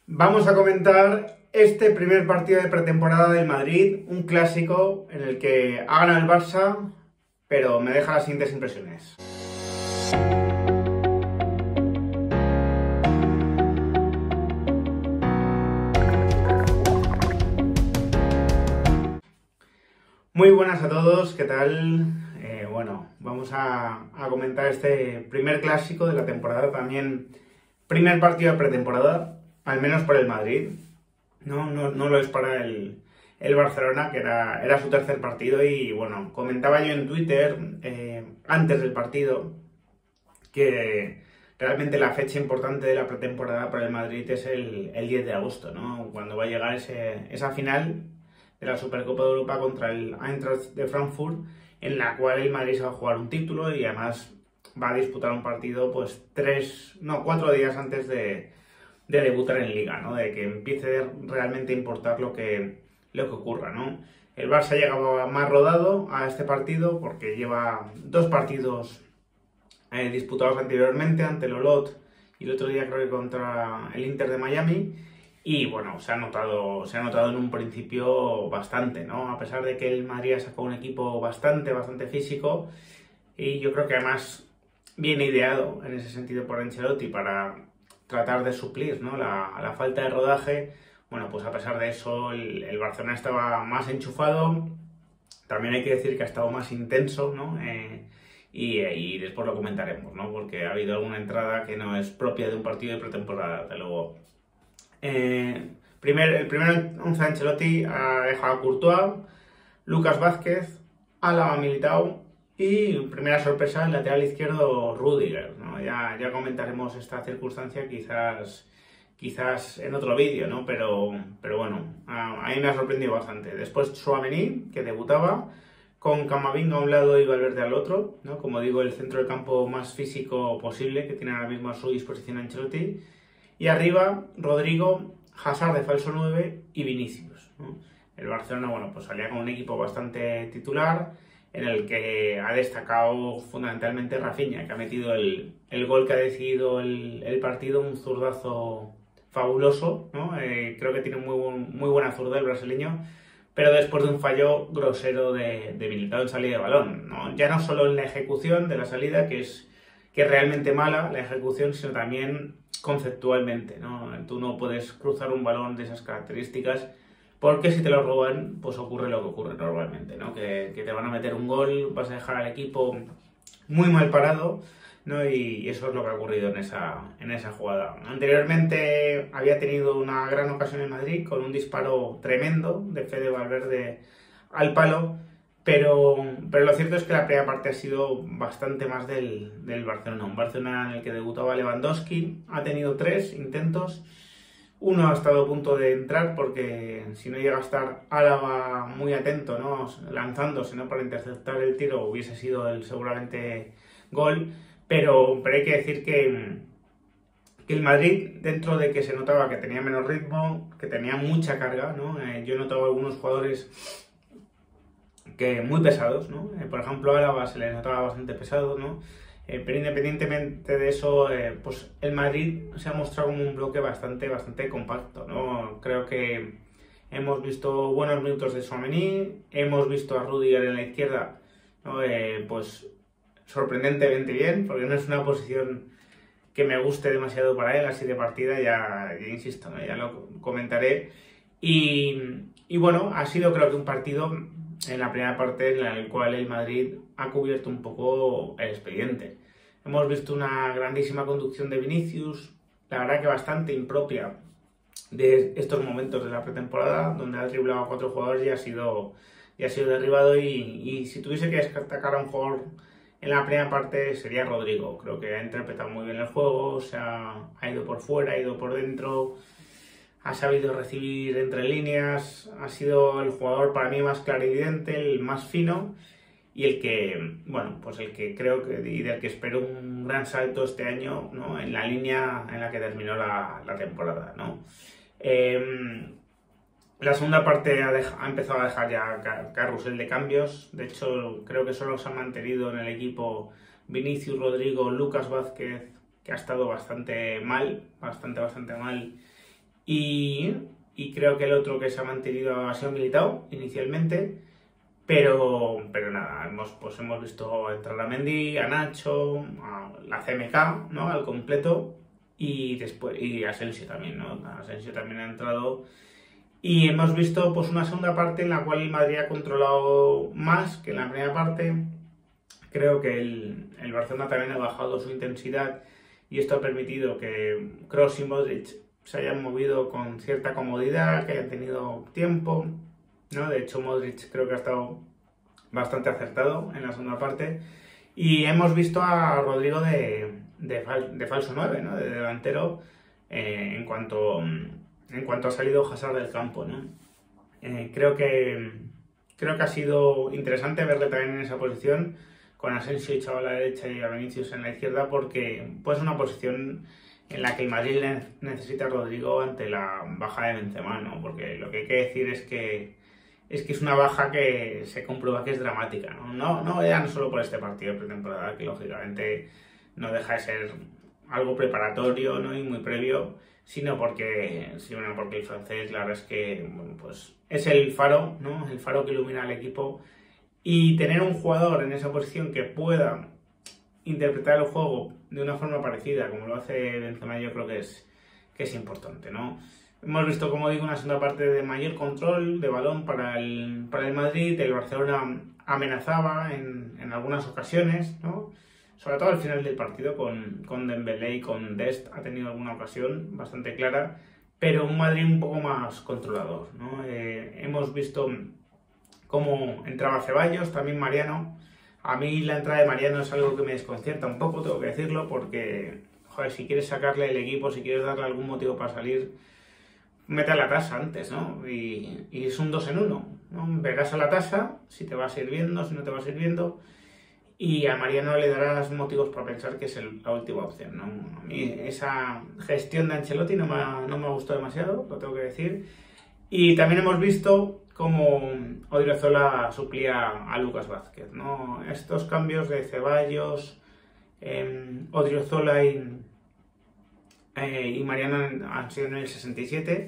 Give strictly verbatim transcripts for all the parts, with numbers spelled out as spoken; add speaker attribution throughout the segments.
Speaker 1: Vamos a comentar este primer partido de pretemporada del Madrid, un clásico en el que ha ganado el Barça, pero me deja las siguientes impresiones. Muy buenas a todos, ¿qué tal? Eh, bueno, vamos a, a comentar este primer clásico de la temporada, también primer partido de pretemporada, al menos para el Madrid. No, no, no lo es para el, el Barcelona, que era, era su tercer partido. Y bueno, comentaba yo en Twitter eh, antes del partido que realmente la fecha importante de la pretemporada para el Madrid es el, el diez de agosto, ¿no? Cuando va a llegar ese, esa final de la Supercopa de Europa contra el Eintracht de Frankfurt, en la cual el Madrid se va a jugar un título y además va a disputar un partido pues tres, no, cuatro días antes de, de debutar en Liga, ¿no? De que empiece realmente a importar lo que, lo que ocurra, ¿no? El Barça llegaba más rodado a este partido porque lleva dos partidos eh, disputados anteriormente ante el Olot y el otro día creo que contra el Inter de Miami. Y bueno, se ha notado, se ha notado en un principio bastante, ¿no? A pesar de que el Madrid ha sacado un equipo bastante, bastante físico, y yo creo que además viene ideado en ese sentido por Ancelotti para tratar de suplir, ¿no? la, la falta de rodaje. Bueno, pues a pesar de eso, el, el Barcelona estaba más enchufado. También hay que decir que ha estado más intenso, ¿no? Eh, y, y después lo comentaremos, ¿no? Porque ha habido alguna entrada que no es propia de un partido de pretemporada, desde luego. Eh, primer, el primer once de Ancelotti ha dejado a Courtois, Lucas Vázquez, Álava, Militao y primera sorpresa el lateral izquierdo Rüdiger, ¿no? Ya, ya comentaremos esta circunstancia quizás, quizás en otro vídeo, ¿no? Pero, pero bueno, a, a mí me ha sorprendido bastante. Después Tchouaméni, que debutaba, con Camavinga a un lado y Valverde al otro, ¿no? Como digo, el centro del campo más físico posible que tiene ahora mismo a su disposición Ancelotti. Y arriba, Rodrigo, Hazard de falso nueve y Vinicius, ¿no? El Barcelona, bueno, pues salía con un equipo bastante titular, en el que ha destacado fundamentalmente Rafinha, que ha metido el, el gol que ha decidido el, el partido, un zurdazo fabuloso, ¿no? Eh, creo que tiene muy, buen, muy buena zurda el brasileño, pero después de un fallo grosero de, de Militao en salida de balón, ¿no? Ya no solo en la ejecución de la salida, que es, que es realmente mala la ejecución, sino también conceptualmente, ¿no? Tú no puedes cruzar un balón de esas características porque si te lo roban, pues ocurre lo que ocurre normalmente, ¿no? Que, que te van a meter un gol, vas a dejar al equipo muy mal parado, ¿no? Y eso es lo que ha ocurrido en esa, en esa jugada. Anteriormente había tenido una gran ocasión en Madrid con un disparo tremendo de Fede Valverde al palo, Pero, pero lo cierto es que la primera parte ha sido bastante más del, del Barcelona. Un Barcelona en el que debutaba Lewandowski, ha tenido tres intentos. Uno ha estado a punto de entrar porque si no llega a estar Álava muy atento, ¿no? Lanzándose, ¿no? Para interceptar el tiro, hubiese sido el seguramente gol. Pero, pero hay que decir que, que el Madrid, dentro de que se notaba que tenía menos ritmo, que tenía mucha carga, ¿no? Eh, yo he notado algunos jugadores que muy pesados, ¿no? Eh, por ejemplo, a Álava se le notaba bastante pesado, ¿no? Eh, pero independientemente de eso, eh, pues el Madrid se ha mostrado como un bloque bastante, bastante compacto, ¿no? Creo que hemos visto buenos minutos de Tchouaméni, hemos visto a Rüdiger en la izquierda, ¿no? Eh, pues sorprendentemente bien, porque no es una posición que me guste demasiado para él, así de partida, ya, ya insisto, ¿no? Ya lo comentaré. Y, y bueno, ha sido creo que un partido en la primera parte en la cual el Madrid ha cubierto un poco el expediente. Hemos visto una grandísima conducción de Vinicius, la verdad que bastante impropia de estos momentos de la pretemporada, donde ha driblado a cuatro jugadores y ha sido, y ha sido derribado. Y, y si tuviese que destacar a un jugador en la primera parte sería Rodrigo. Creo que ha interpretado muy bien el juego, se ha, ha ido por fuera, ha ido por dentro, ha sabido recibir entre líneas, ha sido el jugador para mí más clarividente, el más fino y el que, bueno, pues el que creo que y del que espero un gran salto este año, ¿no? En la línea en la que terminó la, la temporada, ¿no? Eh, la segunda parte ha, dej- ha empezado a dejar ya ca- carrusel de cambios. De hecho, creo que solo se han mantenido en el equipo Vinicius, Rodrigo, Lucas Vázquez, que ha estado bastante mal, bastante, bastante mal. y, y creo que el otro que se ha mantenido ha sido Militao inicialmente, pero, pero nada, hemos, pues hemos visto entrar a Mendy, a Nacho, a la C M K, ¿no? Al completo, y después y Asensio también, ¿no? Asensio también ha entrado. Y hemos visto pues una segunda parte en la cual el Madrid ha controlado más que en la primera parte. Creo que el, el Barcelona también ha bajado su intensidad y esto ha permitido que Kroos y Modric se hayan movido con cierta comodidad, que hayan tenido tiempo, ¿no? De hecho, Modric creo que ha estado bastante acertado en la segunda parte. Y hemos visto a Rodrigo de, de, fal, de falso nueve, ¿no? De delantero, eh, en cuanto... en cuanto ha salido Hazard del campo, ¿no? Eh, creo que creo que ha sido interesante verle también en esa posición, con Asensio echado a la derecha y a Vinicius en la izquierda, porque pues, es una posición en la que el Madrid necesita a Rodrigo ante la baja de Benzema, ¿no? Porque lo que hay que decir es que es que es una baja que se comprueba que es dramática, ¿no? No, no ya no solo por este partido de pretemporada, que lógicamente no deja de ser algo preparatorio, ¿no? Y muy previo, sino porque, sino porque el francés, la verdad es que bueno, pues es el faro, ¿no? El faro que ilumina al equipo, y tener un jugador en esa posición que pueda interpretar el juego de una forma parecida como lo hace Benzema, yo creo que es, que es importante, ¿no? Hemos visto, como digo, una segunda parte de mayor control de balón para el, para el Madrid. El Barcelona amenazaba en, en algunas ocasiones, ¿no? Sobre todo al final del partido con, con Dembélé y con Dest ha tenido alguna ocasión bastante clara, pero un Madrid un poco más controlador, ¿no? Eh, hemos visto cómo entraba Ceballos, también Mariano. A mí la entrada de Mariano es algo que me desconcierta un poco, tengo que decirlo, porque, joder, si quieres sacarle el equipo, si quieres darle algún motivo para salir, mete a la tasa antes, ¿no? Y, y es un dos en uno, ¿no? Verás a la tasa, si te va sirviendo, si no te va sirviendo, y a Mariano le darás motivos para pensar que es el, la última opción, ¿no? A mí esa gestión de Ancelotti no me, ha, no me gustó demasiado, lo tengo que decir. Y también hemos visto cómo Odriozola suplía a Lucas Vázquez, ¿no? Estos cambios de Ceballos, eh, Odriozola y, eh, y Mariano han sido en el sesenta y siete.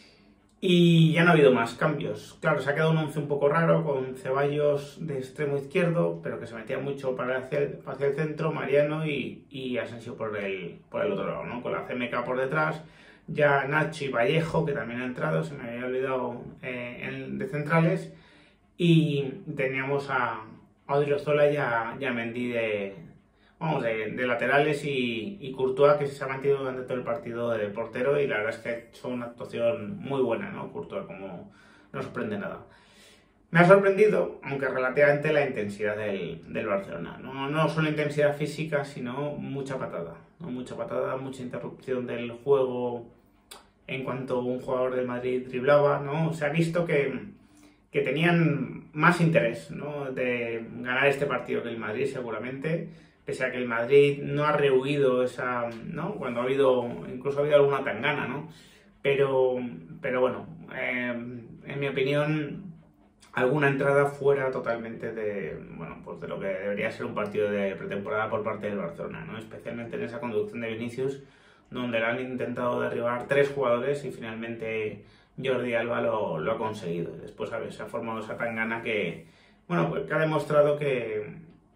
Speaker 1: Y ya no ha habido más cambios. Claro, se ha quedado un once un poco raro, con Ceballos de extremo izquierdo, pero que se metía mucho para hacia el, hacia el centro, Mariano y, y Asensio por el, por el otro lado, ¿no? Con la C M K por detrás, ya Nacho y Vallejo, que también ha entrado, se me había olvidado, eh, en, de centrales, y teníamos a, a Odriozola y a, y a Mendy de, vamos, de, de laterales, y, y Courtois, que se ha mantenido durante todo el partido de portero, y la verdad es que ha hecho una actuación muy buena, ¿no? Courtois, como no sorprende nada. Me ha sorprendido, aunque relativamente, la intensidad del, del Barcelona. No, no solo intensidad física, sino mucha patada, ¿no? Mucha patada, mucha interrupción del juego en cuanto un jugador del Madrid driblaba, ¿no? Se ha visto que, que tenían más interés, ¿no? De ganar este partido que el Madrid, seguramente, pese a que el Madrid no ha rehuido esa, ¿no? Cuando ha habido, incluso ha habido alguna tangana, ¿no? Pero, pero bueno, eh, en mi opinión, alguna entrada fuera totalmente de, bueno, pues de lo que debería ser un partido de pretemporada por parte del Barcelona, ¿no? Especialmente en esa conducción de Vinicius, donde le han intentado derribar tres jugadores y finalmente Jordi Alba lo, lo ha conseguido. Después, a ver, se ha formado esa tangana que, bueno, pues que ha demostrado que,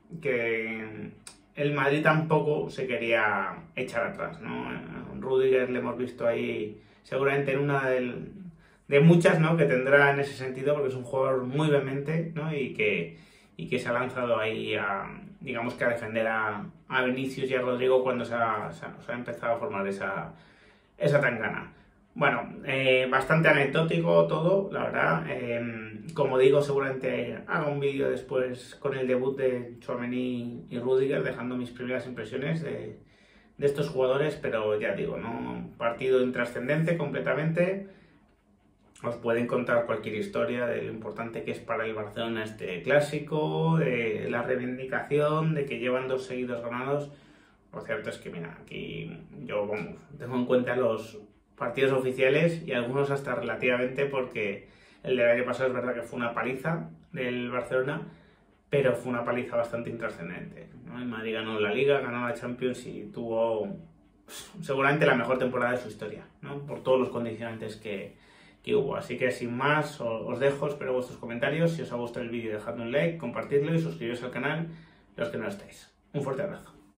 Speaker 1: que el Madrid tampoco se quería echar atrás, ¿no? Rudiger le hemos visto ahí seguramente en una del, de muchas, ¿no? Que tendrá en ese sentido, porque es un jugador muy vehemente, ¿no? Y que, y que se ha lanzado ahí a, digamos que a defender a, a Vinicius y a Rodrigo cuando se ha, se ha, se ha empezado a formar esa, esa tangana. Bueno, eh, bastante anecdótico todo, la verdad. Eh, como digo, seguramente haga un vídeo después con el debut de Tchouaméni y Rudiger, dejando mis primeras impresiones de, de estos jugadores, pero ya digo, ¿no? Partido intrascendente completamente. Os pueden contar cualquier historia de lo importante que es para el Barcelona este clásico, de la reivindicación, de que llevan dos seguidos ganados. Lo cierto es que, mira, aquí yo vamos, tengo en cuenta los partidos oficiales y algunos hasta relativamente, porque el del año pasado es verdad que fue una paliza del Barcelona, pero fue una paliza bastante intrascendente, ¿no? El Madrid ganó la Liga, ganó la Champions y tuvo pues, seguramente la mejor temporada de su historia, ¿no? Por todos los condicionantes que, que hubo. Así que sin más, os dejo, espero vuestros comentarios. Si os ha gustado el vídeo, dejadme un like, compartidlo y suscribiros al canal los que no estáis. Un fuerte abrazo.